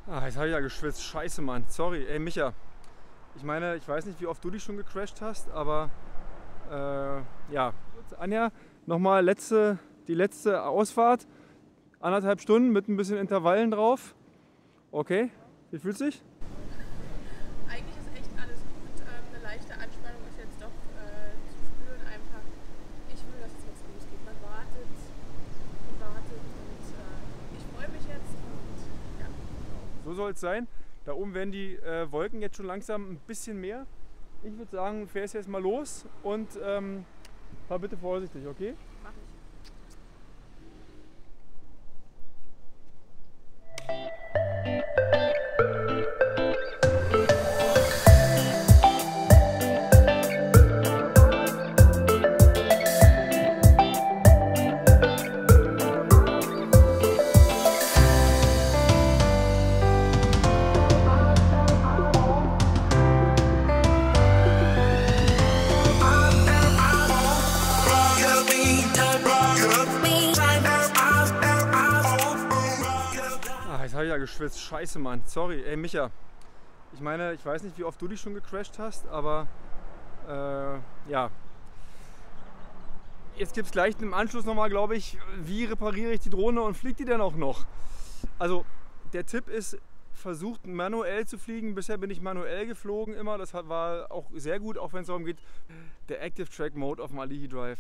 Ah, jetzt habe ich ja geschwitzt. Scheiße, Mann. Sorry. Ey, Micha. Ich meine, ich weiß nicht, wie oft du dich schon gecrashed hast, aber ja. Anja, nochmal die letzte Ausfahrt. 1,5 Stunden mit ein bisschen Intervallen drauf. Okay, wie fühlst du dich? Eigentlich ist echt alles gut. Eine leichte Anspannung ist jetzt doch zu spüren einfach. Ich will, dass es jetzt losgeht. Man wartet und wartet und ich freue mich jetzt und ja. So soll es sein. Da oben werden die Wolken jetzt schon langsam ein bisschen mehr. Ich würde sagen, du fährst jetzt mal los und fahr bitte vorsichtig, okay? Mach ich. Jetzt habe ich ja geschwitzt. Scheiße, Mann. Sorry. Ey, Micha. Ich meine, ich weiß nicht, wie oft du dich schon gecrashed hast, aber ja. Jetzt gibt es gleich im Anschluss nochmal, glaube ich, wie repariere ich die Drohne und fliegt die denn auch noch? Also, der Tipp ist, versucht manuell zu fliegen. Bisher bin ich manuell geflogen immer. Das war auch sehr gut, auch wenn es darum geht, der Active Track Mode auf dem Alihi Drive.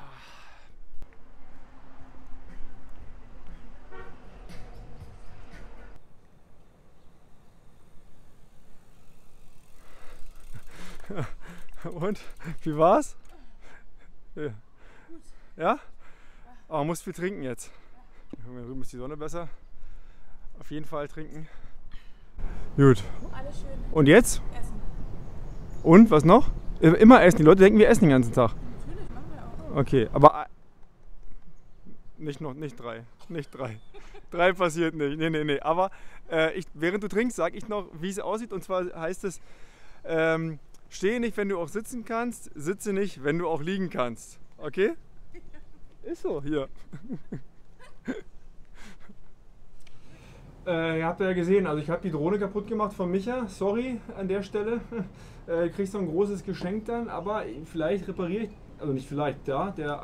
Und? Wie war's? Ja? Ja? Aber man muss viel trinken jetzt. Hier drüben ist die Sonne besser. Auf jeden Fall trinken. Gut. Alles schön Und jetzt? essen. Und? Was noch? Immer essen. Die Leute denken, wir essen den ganzen Tag. Natürlich, machen wir auch. Okay, aber nicht 3. Nicht 3. 3 passiert nicht. Nee. Aber während du trinkst, sage ich noch, wie es aussieht. Und zwar heißt es, stehe nicht, wenn du auch sitzen kannst, sitze nicht, wenn du auch liegen kannst. Okay? Ist so, hier. Ihr habt ja gesehen, also ich habe die Drohne kaputt gemacht von Micha. Sorry an der Stelle. Du kriegst so ein großes Geschenk dann, aber vielleicht repariere ich, also nicht vielleicht, der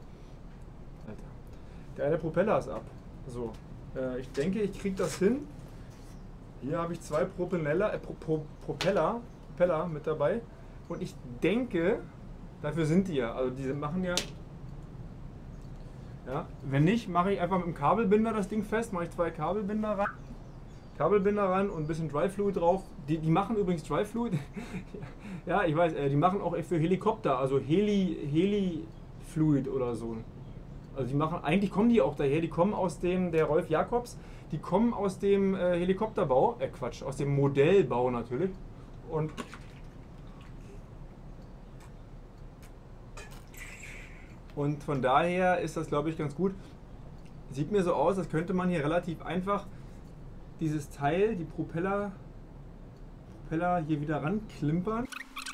eine Propeller ist ab. So, ich denke, ich kriege das hin. Hier habe ich 2 Propeller mit dabei. Und ich denke, dafür sind die ja. Also diese machen ja. Ja, wenn nicht, mache ich einfach mit dem Kabelbinder das Ding fest. Mache ich 2 Kabelbinder ran und ein bisschen Dry Fluid drauf. Die machen übrigens Dry Fluid. Ja, ich weiß, die machen auch für Helikopter, also Heli Fluid oder so. Also die machen, eigentlich kommen die auch daher, die kommen aus der Rolf Jacobs, die kommen aus dem Helikopterbau, Quatsch, aus dem Modellbau natürlich. Und von daher ist das, glaube ich, ganz gut. Sieht mir so aus, als könnte man hier relativ einfach dieses Teil, die Propeller hier wieder ranklimpern.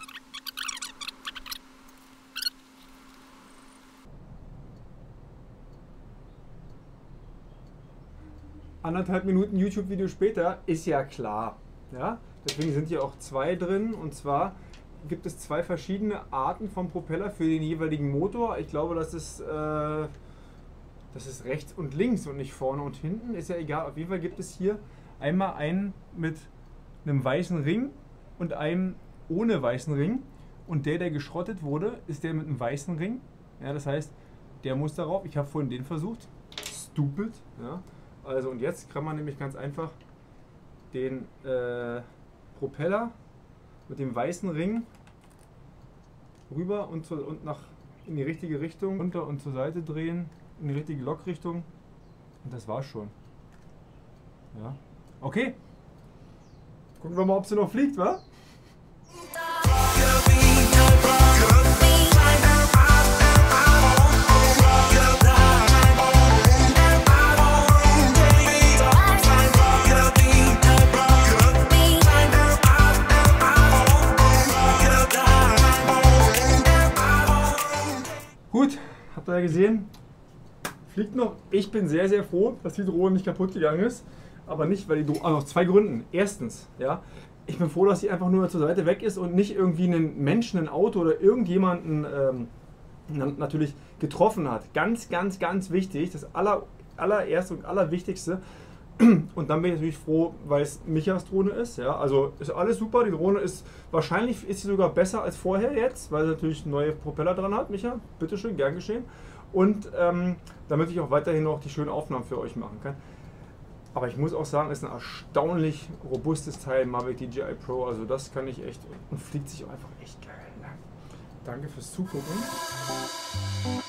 Anderthalb Minuten YouTube-Video später ist ja klar. Ja? Deswegen sind hier auch 2 drin. Und zwar gibt es 2 verschiedene Arten von Propeller für den jeweiligen Motor. Ich glaube, das ist rechts und links und nicht vorne und hinten. Ist ja egal. Auf jeden Fall gibt es hier einmal einen mit einem weißen Ring und einen ohne weißen Ring. Und der geschrottet wurde, ist der mit einem weißen Ring. Ja, das heißt, der muss darauf. Ich habe vorhin den versucht. Stupid. Ja. Also und jetzt kann man nämlich ganz einfach den Propeller mit dem weißen Ring rüber und in die richtige Richtung, runter und zur Seite drehen, in die richtige Lokrichtung. Und das war's schon. Ja. Okay. Gucken wir mal, ob sie noch fliegt, wa? Gut, habt ihr ja gesehen, fliegt noch. Ich bin sehr, sehr froh, dass die Drohne nicht kaputt gegangen ist. aber nicht, weil die aus zwei Gründen. Erstens, ja, ich bin froh, dass sie einfach nur zur Seite weg ist und nicht irgendwie einen Menschen, ein Auto oder irgendjemanden natürlich getroffen hat. Ganz, ganz, ganz wichtig, das allererste und allerwichtigste. Und dann bin ich natürlich froh, weil es Michas Drohne ist. Ja, also ist alles super. Die Drohne ist wahrscheinlich ist sie sogar besser als vorher jetzt, weil sie natürlich neue Propeller dran hat. Micha, bitteschön, gern geschehen. Und damit ich auch weiterhin noch die schönen Aufnahmen für euch machen kann. Aber ich muss auch sagen, es ist ein erstaunlich robustes Teil, Mavic DJI Pro. Also das kann ich echt und fliegt sich auch einfach echt geil. Ne? Danke fürs Zugucken.